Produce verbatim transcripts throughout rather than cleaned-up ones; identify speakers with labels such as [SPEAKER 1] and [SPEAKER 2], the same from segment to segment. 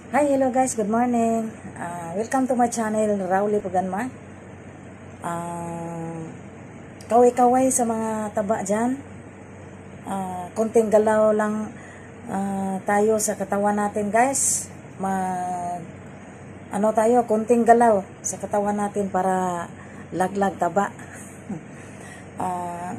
[SPEAKER 1] Hi, hello guys, good morning. Uh, welcome to my channel, Rowley Puganma. Uh, kaway-kaway sa mga taba dyan. Uh, konting galaw lang uh, tayo sa katawan natin guys. Mag, ano tayo, konting galaw sa katawan natin para laglag taba. uh,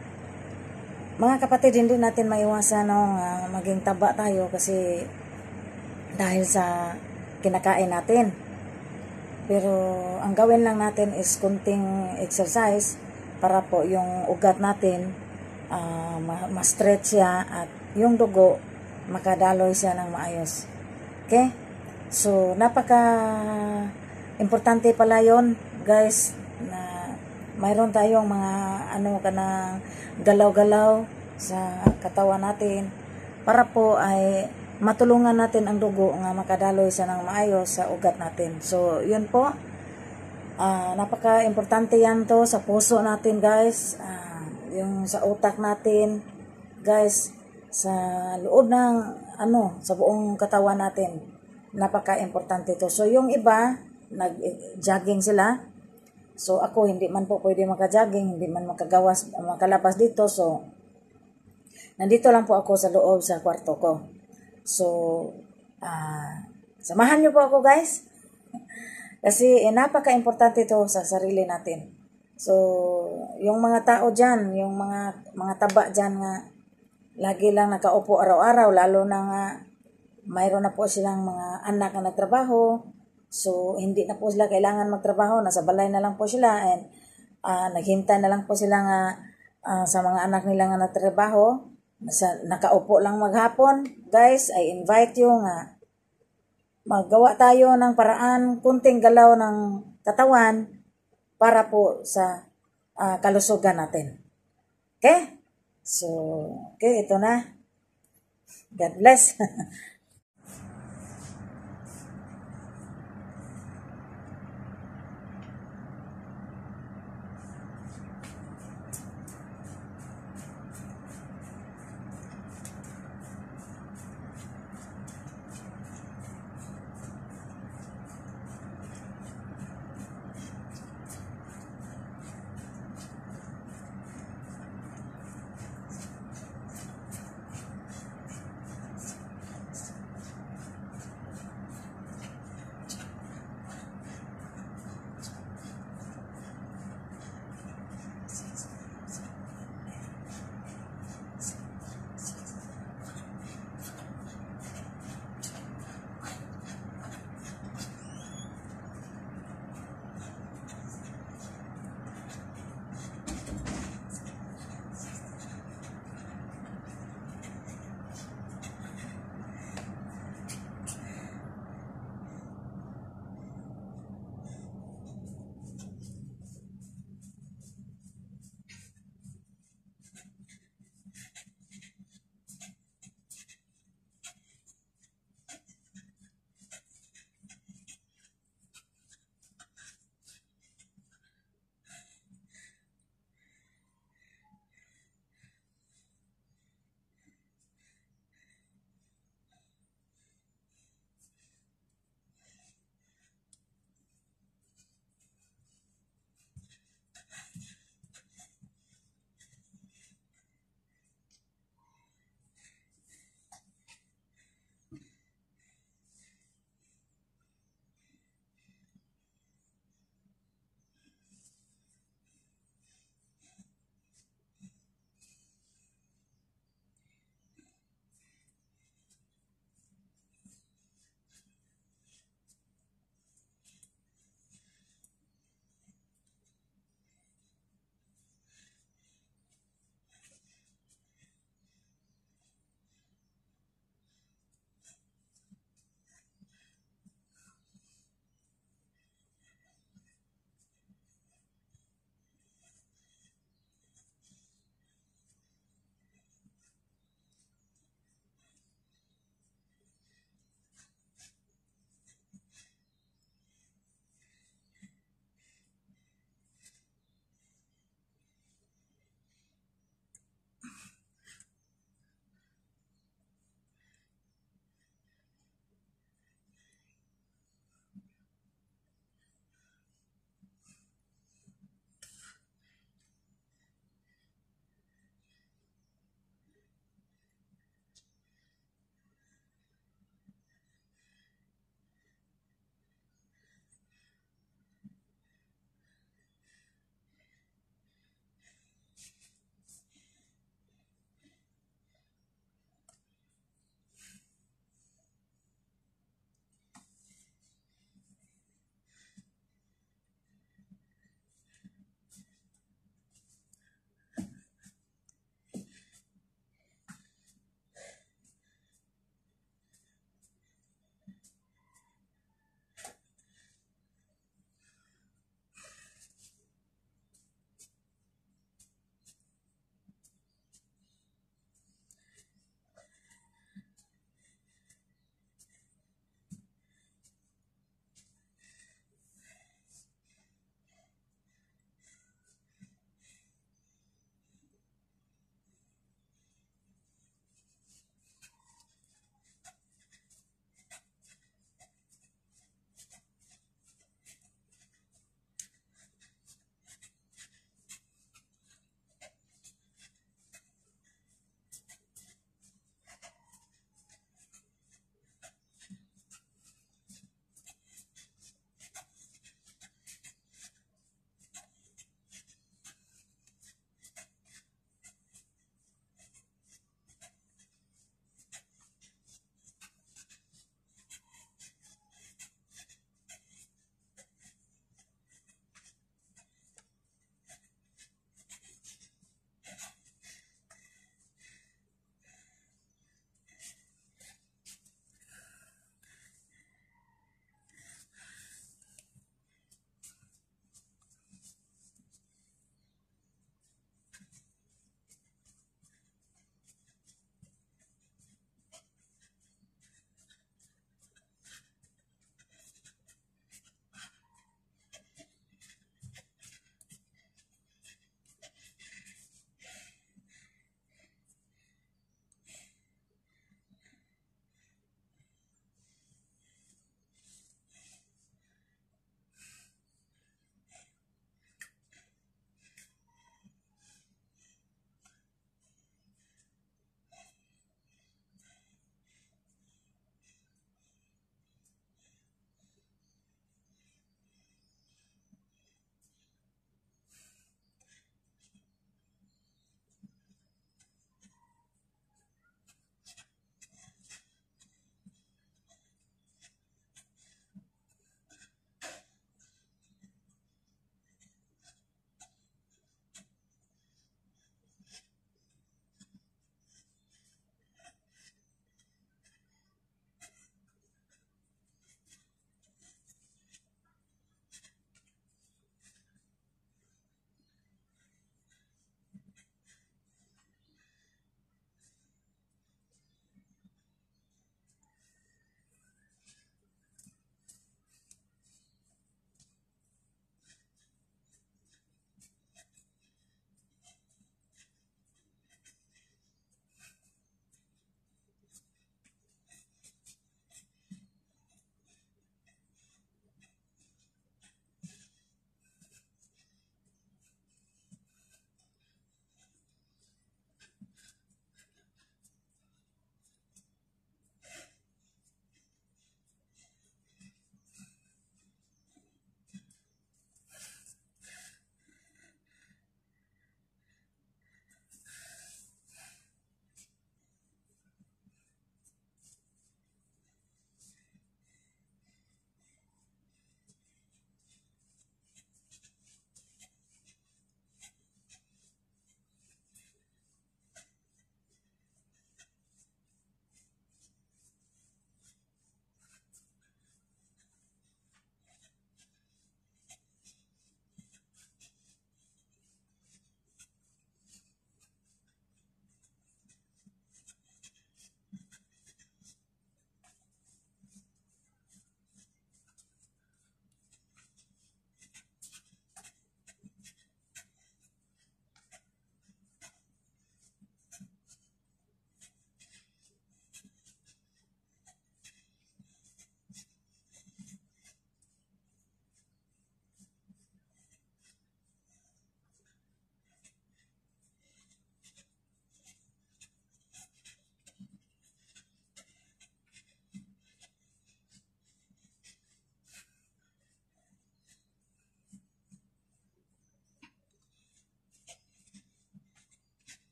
[SPEAKER 1] mga kapatid, hindi natin maiwasan no, uh, maging taba tayo kasi dahil sa kinakain natin. Pero ang gawin lang natin is kunting exercise para po yung ugat natin uh, ma-stretch siya at yung dugo makadaloy siya ng maayos. Okay? So, napaka importante pala yon guys, na mayroon tayong mga ano ka na galaw-galaw sa katawan natin para po ay matulungan natin ang dugo nga makadaloy sa ng maayos sa ugat natin. So, yun po. Uh, napaka-importante yan to sa puso natin, guys. Uh, yung sa utak natin, guys. Sa loob ng, ano, sa buong katawan natin. Napaka-importante to. So, yung iba, nag-jogging sila. So, ako, hindi man po pwede maka-jogging, hindi man makagawas, makalabas dito. So, nandito lang po ako sa loob sa kwarto ko. So, uh, samahan niyo po ako guys. Kasi eh, napaka-importante ito sa sarili natin. So, yung mga tao dyan, yung mga mga taba dyan nga, lagi lang nakaupo araw-araw, lalo na nga, mayroon na po silang mga anak na nagtrabaho. So, hindi na po sila kailangan magtrabaho, nasa balay na lang po sila, and uh, naghintay na lang po sila nga, uh, sa mga anak nila nga nagtrabaho. Sa, nakaupo lang maghapon, guys, I invite you nga maggawa tayo ng paraan, kunting galaw ng katawan para po sa uh, kalusugan natin. Okay? So, okay, ito na. God bless.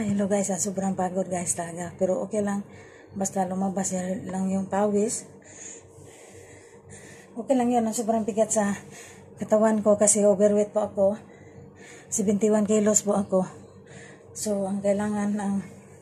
[SPEAKER 1] hello guys, ah, sobrang pagod guys talaga. Pero okay lang. Basta lumabas lang yung pawis. Okay lang yun. Sobrang bigat sa katawan ko kasi overweight po ako. seventy-one kilos po ako. So, ang kailangan ng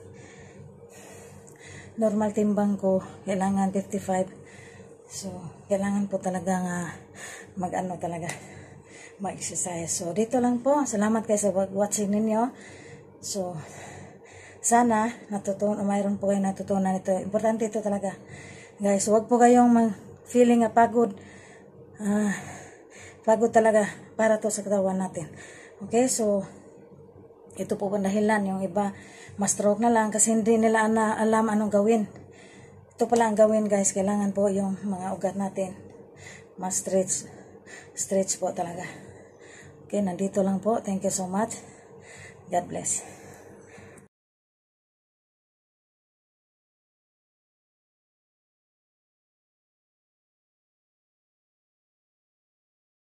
[SPEAKER 1] normal timbang ko, kailangan fifty-five. So, kailangan po talaga nga mag-ano talaga, mag-exercise. So, dito lang po. Salamat kayo sa watching ninyo. So, sana natutunan, mayroon po kayo natutunan ito. Importante ito talaga. Guys, huwag po kayong mag-feeling na pagod. Ah, pagod talaga para to sa katawan natin. Okay, so, ito po ang dahilan. Yung iba, ma-stroke na lang kasi hindi nila na alam anong gawin. Ito pala ang gawin guys. Kailangan po yung mga ugat natin ma-stretch. Stretch po talaga. Okay, nandito lang po. Thank you so much. God bless.